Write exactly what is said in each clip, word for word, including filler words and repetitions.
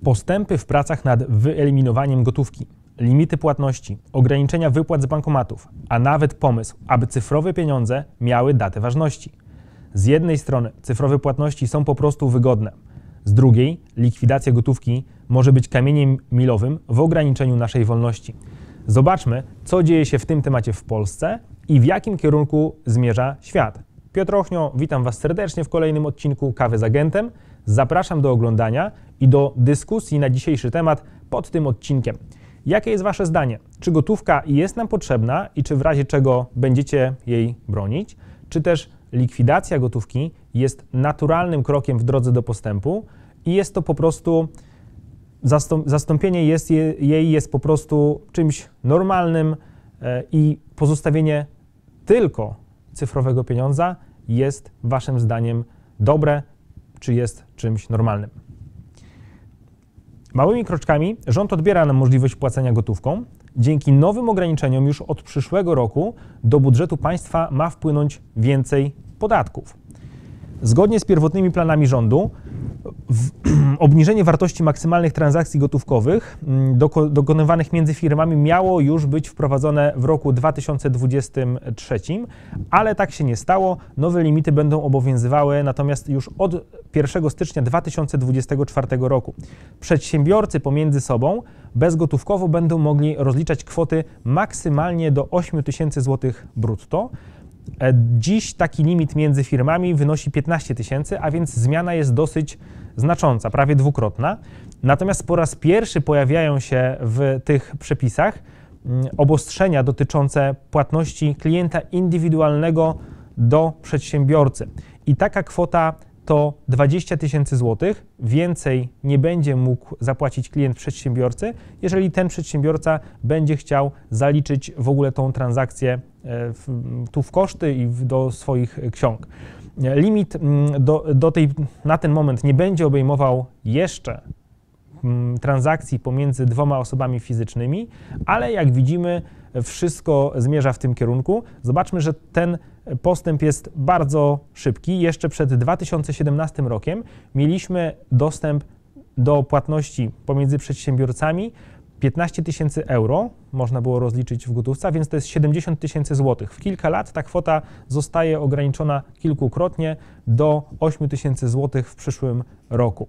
Postępy w pracach nad wyeliminowaniem gotówki, limity płatności, ograniczenia wypłat z bankomatów, a nawet pomysł, aby cyfrowe pieniądze miały datę ważności. Z jednej strony cyfrowe płatności są po prostu wygodne, z drugiej likwidacja gotówki może być kamieniem milowym w ograniczeniu naszej wolności. Zobaczmy, co dzieje się w tym temacie w Polsce i w jakim kierunku zmierza świat. Piotr Ochnio, witam Was serdecznie w kolejnym odcinku Kawy z Agentem. Zapraszam do oglądania i do dyskusji na dzisiejszy temat pod tym odcinkiem. Jakie jest Wasze zdanie? Czy gotówka jest nam potrzebna i czy w razie czego będziecie jej bronić? Czy też likwidacja gotówki jest naturalnym krokiem w drodze do postępu i jest to po prostu, zastąpienie jest jej jest po prostu czymś normalnym i pozostawienie tylko cyfrowego pieniądza jest Waszym zdaniem dobre, czy jest czymś normalnym? Małymi kroczkami rząd odbiera nam możliwość płacenia gotówką. Dzięki nowym ograniczeniom już od przyszłego roku do budżetu państwa ma wpłynąć więcej podatków. Zgodnie z pierwotnymi planami rządu w, obniżenie wartości maksymalnych transakcji gotówkowych doko, dokonywanych między firmami miało już być wprowadzone w roku dwa tysiące dwudziestym trzecim, ale tak się nie stało. Nowe limity będą obowiązywały natomiast już od pierwszego stycznia dwa tysiące dwudziestego czwartego roku. Przedsiębiorcy pomiędzy sobą bezgotówkowo będą mogli rozliczać kwoty maksymalnie do ośmiu tysięcy złotych brutto. Dziś taki limit między firmami wynosi piętnaście tysięcy, a więc zmiana jest dosyć znacząca, prawie dwukrotna. Natomiast po raz pierwszy pojawiają się w tych przepisach obostrzenia dotyczące płatności klienta indywidualnego do przedsiębiorcy. I taka kwota to dwadzieścia tysięcy złotych. Więcej nie będzie mógł zapłacić klient przedsiębiorcy, jeżeli ten przedsiębiorca będzie chciał zaliczyć w ogóle tą transakcję w, tu w koszty i w, do swoich ksiąg. Limit do, do tej, na ten moment nie będzie obejmował jeszcze transakcji pomiędzy dwoma osobami fizycznymi, ale jak widzimy, wszystko zmierza w tym kierunku. Zobaczmy, że ten postęp jest bardzo szybki. Jeszcze przed dwa tysiące siedemnastym rokiem mieliśmy dostęp do płatności pomiędzy przedsiębiorcami piętnaście tysięcy euro można było rozliczyć w gotówce, a więc to jest siedemdziesiąt tysięcy złotych. W kilka lat ta kwota zostaje ograniczona kilkukrotnie do ośmiu tysięcy złotych w przyszłym roku.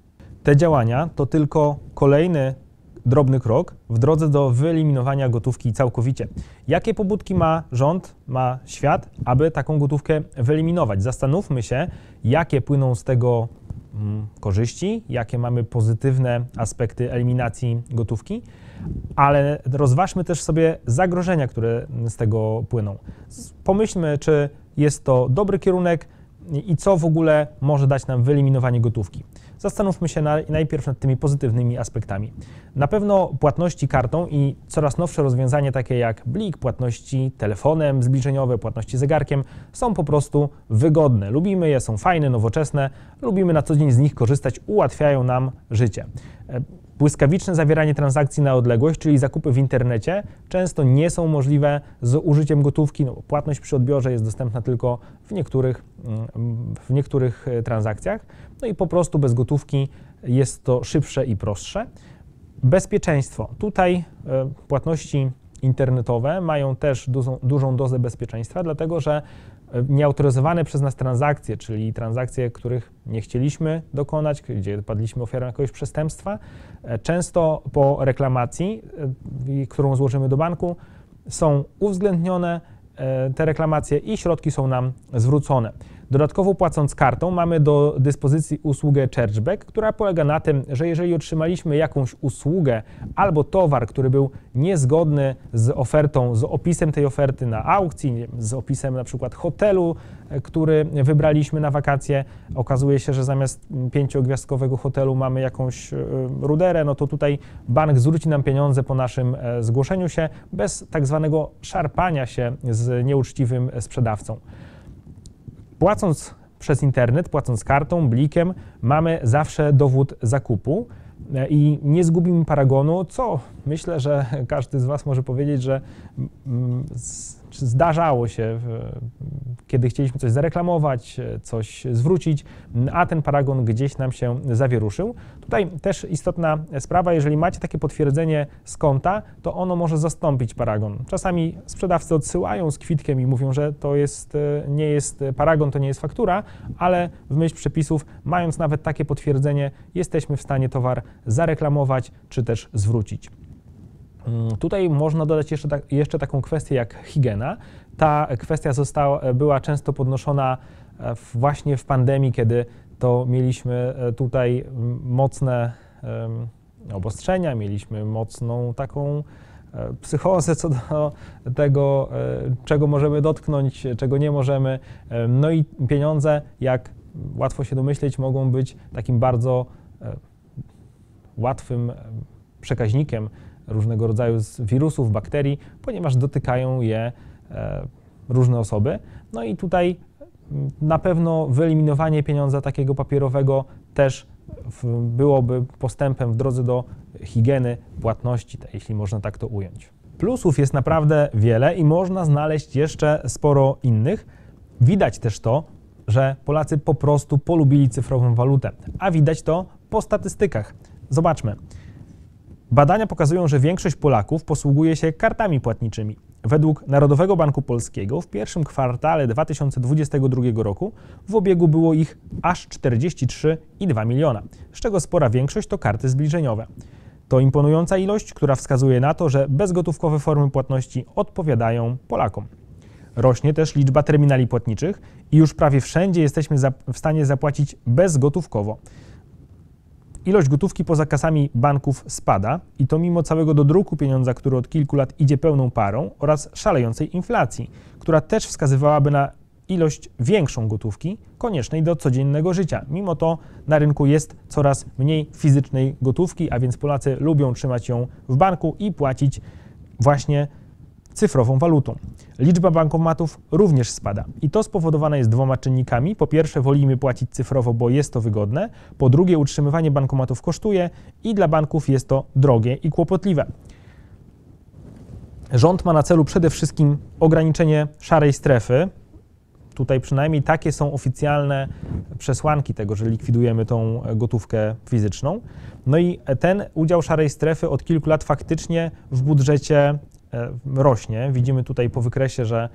Te działania to tylko kolejny drobny krok w drodze do wyeliminowania gotówki całkowicie. Jakie pobudki ma rząd, ma świat, aby taką gotówkę wyeliminować? Zastanówmy się, jakie płyną z tego mm, korzyści, jakie mamy pozytywne aspekty eliminacji gotówki, ale rozważmy też sobie zagrożenia, które z tego płyną. Pomyślmy, czy jest to dobry kierunek i co w ogóle może dać nam wyeliminowanie gotówki. Zastanówmy się na, najpierw nad tymi pozytywnymi aspektami. Na pewno płatności kartą i coraz nowsze rozwiązania takie jak blik, płatności telefonem zbliżeniowe, płatności zegarkiem są po prostu wygodne. Lubimy je, są fajne, nowoczesne, lubimy na co dzień z nich korzystać, ułatwiają nam życie. Błyskawiczne zawieranie transakcji na odległość, czyli zakupy w internecie, często nie są możliwe z użyciem gotówki. No, płatność przy odbiorze jest dostępna tylko w niektórych, w niektórych transakcjach. No i po prostu bez gotówki jest to szybsze i prostsze. Bezpieczeństwo. Tutaj płatności internetowe mają też dużą, dużą dozę bezpieczeństwa, dlatego że nieautoryzowane przez nas transakcje, czyli transakcje, których nie chcieliśmy dokonać, gdzie padliśmy ofiarą jakiegoś przestępstwa, często po reklamacji, którą złożymy do banku, są uwzględnione te reklamacje i środki są nam zwrócone. Dodatkowo płacąc kartą mamy do dyspozycji usługę chargeback, która polega na tym, że jeżeli otrzymaliśmy jakąś usługę albo towar, który był niezgodny z ofertą, z opisem tej oferty na aukcji, nie wiem, z opisem na przykład hotelu, który wybraliśmy na wakacje, okazuje się, że zamiast pięciogwiazdkowego hotelu mamy jakąś ruderę, no to tutaj bank zwróci nam pieniądze po naszym zgłoszeniu się bez tak zwanego szarpania się z nieuczciwym sprzedawcą. Płacąc przez internet, płacąc kartą, blikiem, mamy zawsze dowód zakupu i nie zgubimy paragonu, co myślę, że każdy z Was może powiedzieć, że zdarzało się, kiedy chcieliśmy coś zareklamować, coś zwrócić, a ten paragon gdzieś nam się zawieruszył. Tutaj też istotna sprawa, jeżeli macie takie potwierdzenie z konta, to ono może zastąpić paragon. Czasami sprzedawcy odsyłają z kwitkiem i mówią, że to jest, nie jest paragon, to nie jest faktura, ale w myśl przepisów, mając nawet takie potwierdzenie, jesteśmy w stanie towar zareklamować czy też zwrócić. Tutaj można dodać jeszcze, tak, jeszcze taką kwestię jak higiena. Ta kwestia została, była często podnoszona właśnie w pandemii, kiedy to mieliśmy tutaj mocne obostrzenia, mieliśmy mocną taką psychozę co do tego, czego możemy dotknąć, czego nie możemy. No i pieniądze, jak łatwo się domyśleć, mogą być takim bardzo łatwym przekaźnikiem różnego rodzaju wirusów, bakterii, ponieważ dotykają je różne osoby. No i tutaj na pewno wyeliminowanie pieniądza takiego papierowego też byłoby postępem w drodze do higieny płatności, jeśli można tak to ująć. Plusów jest naprawdę wiele i można znaleźć jeszcze sporo innych. Widać też to, że Polacy po prostu polubili cyfrową walutę, a widać to po statystykach. Zobaczmy. Badania pokazują, że większość Polaków posługuje się kartami płatniczymi. Według Narodowego Banku Polskiego w pierwszym kwartale dwa tysiące dwudziestego drugiego roku w obiegu było ich aż czterdzieści trzy i dwa miliona, z czego spora większość to karty zbliżeniowe. To imponująca ilość, która wskazuje na to, że bezgotówkowe formy płatności odpowiadają Polakom. Rośnie też liczba terminali płatniczych i już prawie wszędzie jesteśmy w stanie zapłacić bezgotówkowo. Ilość gotówki poza kasami banków spada i to mimo całego dodruku pieniądza, który od kilku lat idzie pełną parą oraz szalejącej inflacji, która też wskazywałaby na ilość większą gotówki koniecznej do codziennego życia. Mimo to na rynku jest coraz mniej fizycznej gotówki, a więc Polacy lubią trzymać ją w banku i płacić właśnie cyfrową walutą. Liczba bankomatów również spada i to spowodowane jest dwoma czynnikami. Po pierwsze, wolimy płacić cyfrowo, bo jest to wygodne. Po drugie, utrzymywanie bankomatów kosztuje i dla banków jest to drogie i kłopotliwe. Rząd ma na celu przede wszystkim ograniczenie szarej strefy. Tutaj przynajmniej takie są oficjalne przesłanki tego, że likwidujemy tą gotówkę fizyczną. No i ten udział szarej strefy od kilku lat faktycznie w budżecie rośnie. Widzimy tutaj po wykresie, że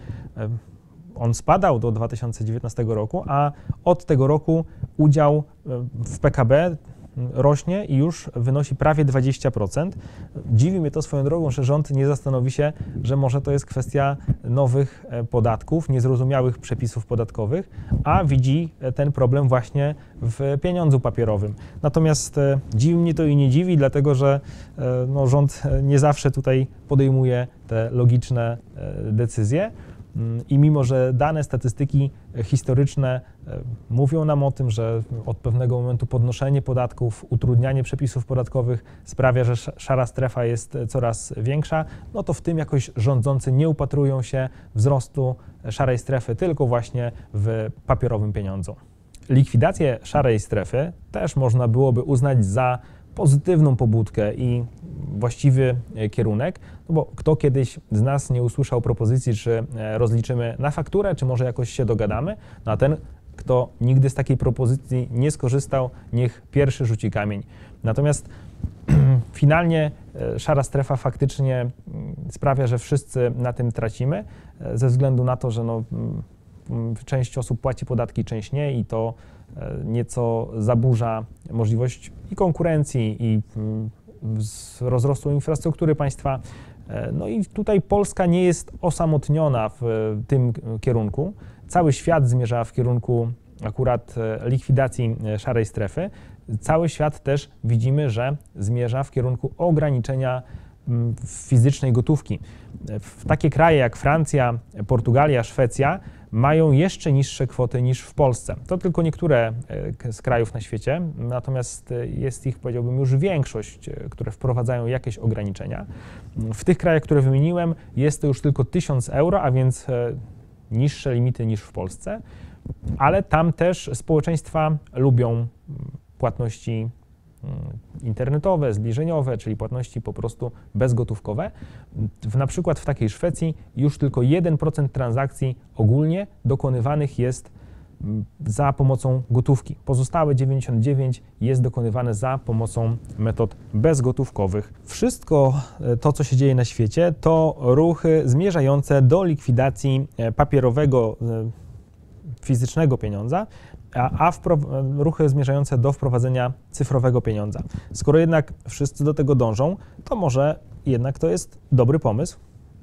on spadał do dwa tysiące dziewiętnastego roku, a od tego roku udział w P K B rośnie i już wynosi prawie dwadzieścia procent. Dziwi mnie to swoją drogą, że rząd nie zastanowi się, że może to jest kwestia nowych podatków, niezrozumiałych przepisów podatkowych, a widzi ten problem właśnie w pieniądzu papierowym. Natomiast dziwi mnie to i nie dziwi, dlatego że no, rząd nie zawsze tutaj podejmuje te logiczne decyzje. I mimo, że dane, statystyki historyczne mówią nam o tym, że od pewnego momentu podnoszenie podatków, utrudnianie przepisów podatkowych sprawia, że szara strefa jest coraz większa, no to w tym jakoś rządzący nie upatrują się wzrostu szarej strefy, tylko właśnie w papierowym pieniądzu. Likwidację szarej strefy też można byłoby uznać za pozytywną pobudkę i właściwy kierunek, no bo kto kiedyś z nas nie usłyszał propozycji, czy rozliczymy na fakturę, czy może jakoś się dogadamy, no a ten, kto nigdy z takiej propozycji nie skorzystał, niech pierwszy rzuci kamień. Natomiast finalnie szara strefa faktycznie sprawia, że wszyscy na tym tracimy, ze względu na to, że no, część osób płaci podatki, część nie i to nieco zaburza możliwość i konkurencji, i rozrostu infrastruktury państwa. No i tutaj Polska nie jest osamotniona w tym kierunku. Cały świat zmierza w kierunku akurat likwidacji szarej strefy. Cały świat też widzimy, że zmierza w kierunku ograniczenia fizycznej gotówki. W takie kraje jak Francja, Portugalia, Szwecja mają jeszcze niższe kwoty niż w Polsce. To tylko niektóre z krajów na świecie, natomiast jest ich, powiedziałbym, już większość, które wprowadzają jakieś ograniczenia. W tych krajach, które wymieniłem, jest to już tylko tysiąc euro, a więc niższe limity niż w Polsce, ale tam też społeczeństwa lubią płatności internetowe, zbliżeniowe, czyli płatności po prostu bezgotówkowe. W, na przykład w takiej Szwecji już tylko jeden procent transakcji ogólnie dokonywanych jest za pomocą gotówki. Pozostałe dziewięćdziesiąt dziewięć procent jest dokonywane za pomocą metod bezgotówkowych. Wszystko to, co się dzieje na świecie, to ruchy zmierzające do likwidacji papierowego, fizycznego pieniądza, a, a ruchy zmierzające do wprowadzenia cyfrowego pieniądza. Skoro jednak wszyscy do tego dążą, to może jednak to jest dobry pomysł?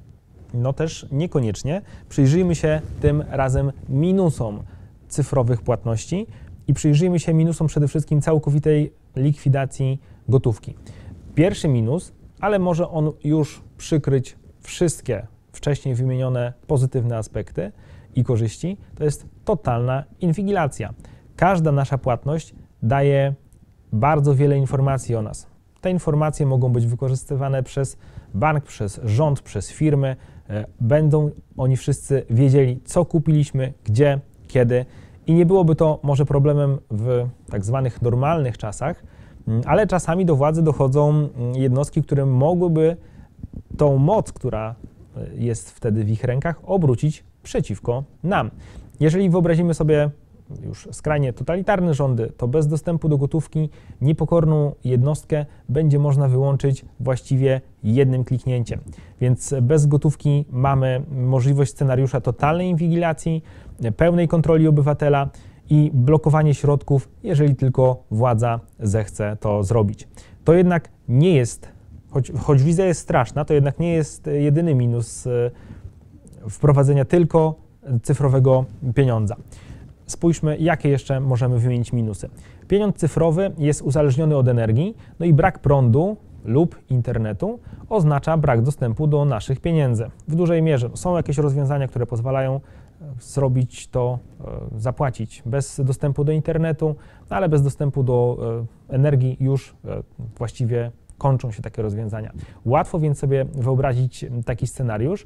No też niekoniecznie. Przyjrzyjmy się tym razem minusom cyfrowych płatności i przyjrzyjmy się minusom przede wszystkim całkowitej likwidacji gotówki. Pierwszy minus, ale może on już przykryć wszystkie wcześniej wymienione pozytywne aspekty i korzyści, to jest totalna inwigilacja. Każda nasza płatność daje bardzo wiele informacji o nas. Te informacje mogą być wykorzystywane przez bank, przez rząd, przez firmy. Będą oni wszyscy wiedzieli, co kupiliśmy, gdzie, kiedy i nie byłoby to może problemem w tak zwanych normalnych czasach, ale czasami do władzy dochodzą jednostki, które mogłyby tą moc, która jest wtedy w ich rękach, obrócić przeciwko nam. Jeżeli wyobrazimy sobie już skrajnie totalitarne rządy, to bez dostępu do gotówki niepokorną jednostkę będzie można wyłączyć właściwie jednym kliknięciem. Więc bez gotówki mamy możliwość scenariusza totalnej inwigilacji, pełnej kontroli obywatela i blokowanie środków, jeżeli tylko władza zechce to zrobić. To jednak nie jest, choć, choć wizja jest straszna, to jednak nie jest jedyny minus wprowadzenia tylko cyfrowego pieniądza. Spójrzmy, jakie jeszcze możemy wymienić minusy. Pieniądz cyfrowy jest uzależniony od energii, no i brak prądu lub internetu oznacza brak dostępu do naszych pieniędzy. W dużej mierze są jakieś rozwiązania, które pozwalają zrobić to, zapłacić bez dostępu do internetu, ale bez dostępu do energii już właściwie kończą się takie rozwiązania. Łatwo więc sobie wyobrazić taki scenariusz,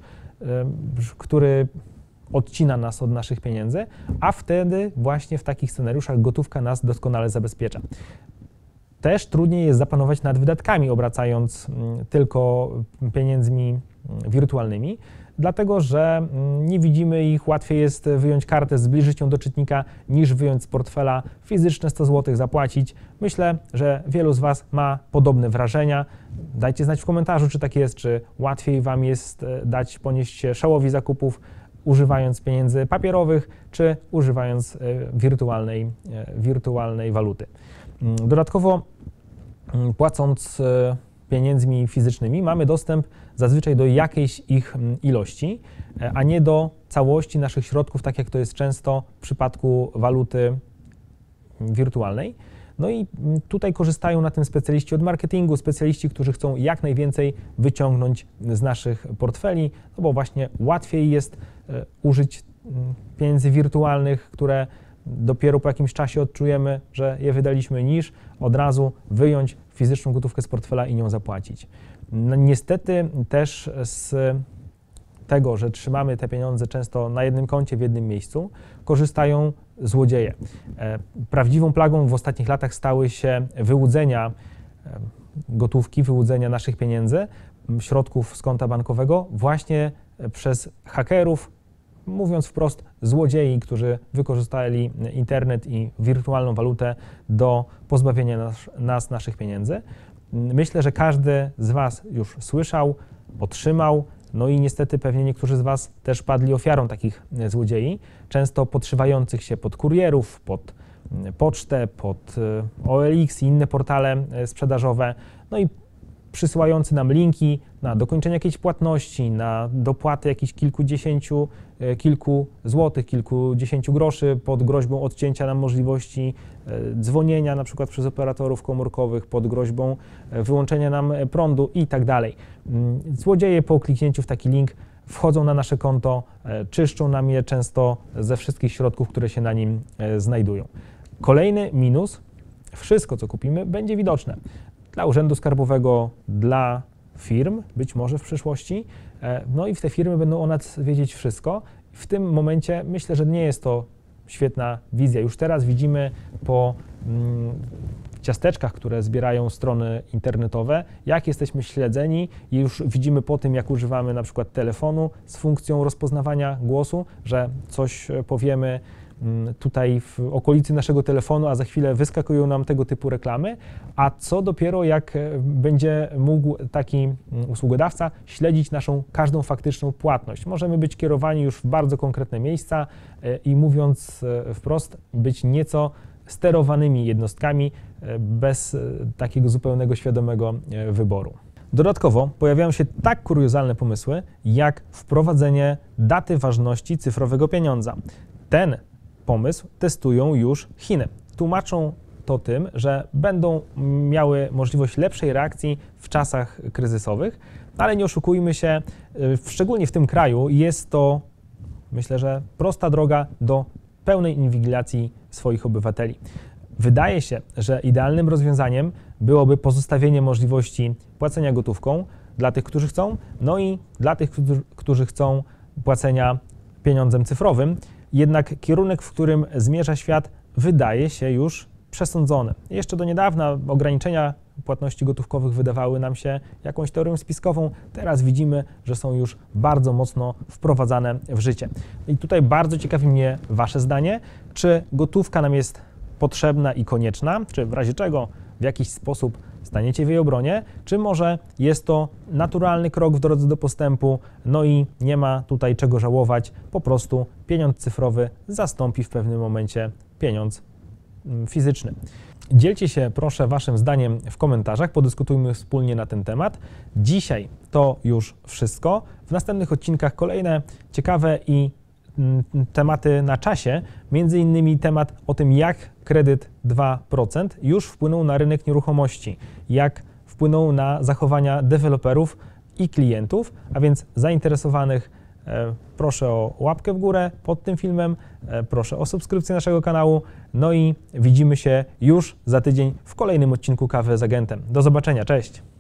który odcina nas od naszych pieniędzy, a wtedy właśnie w takich scenariuszach gotówka nas doskonale zabezpiecza. Też trudniej jest zapanować nad wydatkami, obracając tylko pieniędzmi wirtualnymi, dlatego że nie widzimy ich, łatwiej jest wyjąć kartę, zbliżyć ją do czytnika, niż wyjąć z portfela fizyczne sto złotych, zapłacić. Myślę, że wielu z Was ma podobne wrażenia. Dajcie znać w komentarzu, czy tak jest, czy łatwiej Wam jest dać ponieść się szałowi zakupów, używając pieniędzy papierowych, czy używając wirtualnej, wirtualnej waluty. Dodatkowo, płacąc pieniędzmi fizycznymi, mamy dostęp zazwyczaj do jakiejś ich ilości, a nie do całości naszych środków, tak jak to jest często w przypadku waluty wirtualnej. No i tutaj korzystają na tym specjaliści od marketingu, specjaliści, którzy chcą jak najwięcej wyciągnąć z naszych portfeli, no bo właśnie łatwiej jest użyć pieniędzy wirtualnych, które dopiero po jakimś czasie odczujemy, że je wydaliśmy, niż od razu wyjąć fizyczną gotówkę z portfela i nią zapłacić. No, niestety też z tego, że trzymamy te pieniądze często na jednym koncie, w jednym miejscu, korzystają złodzieje. Prawdziwą plagą w ostatnich latach stały się wyłudzenia gotówki, wyłudzenia naszych pieniędzy, środków z konta bankowego właśnie przez hakerów, mówiąc wprost, złodziei, którzy wykorzystali internet i wirtualną walutę do pozbawienia nas, nas naszych pieniędzy. Myślę, że każdy z Was już słyszał, otrzymał, no i niestety pewnie niektórzy z Was też padli ofiarą takich złodziei, często podszywających się pod kurierów, pod pocztę, pod O L X i inne portale sprzedażowe, no i przysyłający nam linki na dokończenie jakiejś płatności, na dopłaty jakichś kilkudziesięciu, kilku złotych, kilkudziesięciu groszy pod groźbą odcięcia nam możliwości dzwonienia na przykład przez operatorów komórkowych, pod groźbą wyłączenia nam prądu i tak dalej. Złodzieje po kliknięciu w taki link wchodzą na nasze konto, czyszczą nam je często ze wszystkich środków, które się na nim znajdują. Kolejny minus, wszystko co kupimy będzie widoczne. Dla Urzędu Skarbowego, dla firm, być może w przyszłości, no i w te firmy będą o nas wiedzieć wszystko. W tym momencie myślę, że nie jest to świetna wizja. Już teraz widzimy po mm, ciasteczkach, które zbierają strony internetowe, jak jesteśmy śledzeni i już widzimy po tym, jak używamy na przykład telefonu z funkcją rozpoznawania głosu, że coś powiemy tutaj w okolicy naszego telefonu, a za chwilę wyskakują nam tego typu reklamy, a co dopiero jak będzie mógł taki usługodawca śledzić naszą każdą faktyczną płatność. Możemy być kierowani już w bardzo konkretne miejsca i mówiąc wprost, być nieco sterowanymi jednostkami bez takiego zupełnego świadomego wyboru. Dodatkowo pojawiają się tak kuriozalne pomysły, jak wprowadzenie daty ważności cyfrowego pieniądza. Ten pomysł testują już Chiny. Tłumaczą to tym, że będą miały możliwość lepszej reakcji w czasach kryzysowych, ale nie oszukujmy się, szczególnie w tym kraju jest to, myślę, że prosta droga do pełnej inwigilacji swoich obywateli. Wydaje się, że idealnym rozwiązaniem byłoby pozostawienie możliwości płacenia gotówką dla tych, którzy chcą, no i dla tych, którzy chcą płacenia pieniądzem cyfrowym. Jednak kierunek, w którym zmierza świat, wydaje się już przesądzony. Jeszcze do niedawna ograniczenia płatności gotówkowych wydawały nam się jakąś teorią spiskową. Teraz widzimy, że są już bardzo mocno wprowadzane w życie. I tutaj bardzo ciekawi mnie Wasze zdanie. Czy gotówka nam jest potrzebna i konieczna? Czy w razie czego w jakiś sposób staniecie w jej obronie? Czy może jest to naturalny krok w drodze do postępu, no i nie ma tutaj czego żałować, po prostu pieniądz cyfrowy zastąpi w pewnym momencie pieniądz fizyczny. Dzielcie się proszę Waszym zdaniem w komentarzach, podyskutujmy wspólnie na ten temat. Dzisiaj to już wszystko. W następnych odcinkach kolejne ciekawe i tematy na czasie, między innymi temat o tym, jak kredyt dwa procent już wpłynął na rynek nieruchomości, jak wpłynął na zachowania deweloperów i klientów, a więc zainteresowanych e, proszę o łapkę w górę pod tym filmem, e, proszę o subskrypcję naszego kanału, no i widzimy się już za tydzień w kolejnym odcinku Kawy z Agentem. Do zobaczenia, cześć!